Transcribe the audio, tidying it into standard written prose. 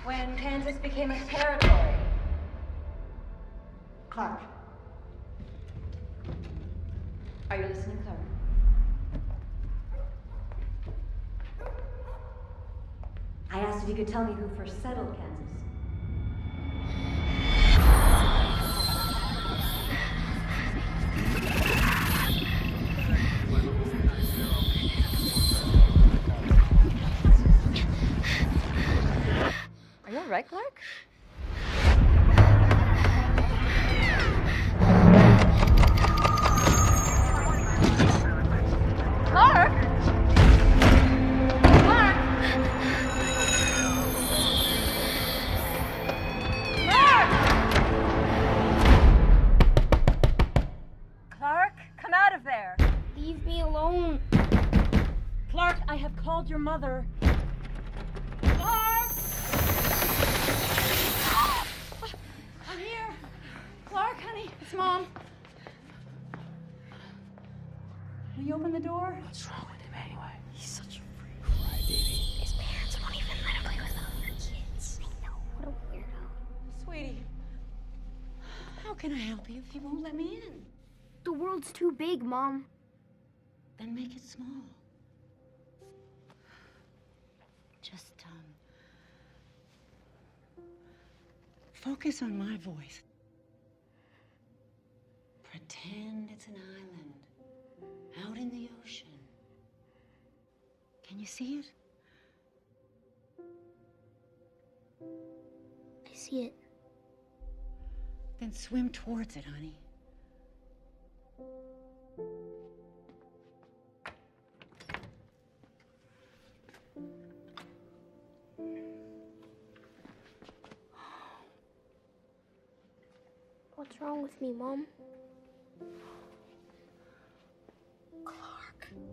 when Kansas became a territory. Clark. Are you listening, Clark? I asked if you could tell me who first settled Kansas. Are you all right, Clark? Clark? Clark? Clark! Clark, come out of there. Leave me alone. Clark, I have called your mother. Clark! I'm here. Clark, honey, it's Mom. Will you open the door? What's wrong with him anyway? He's such a freak. Crybaby. His parents won't even let him play with other kids. I know, what a weirdo. Sweetie, how can I help you if you won't let me in? The world's too big, Mom. Then make it small. Just, focus on my voice. Pretend it's an island out in the ocean. Can you see it? I see it. Then swim towards it, honey. What's wrong with me, Mom? Clark.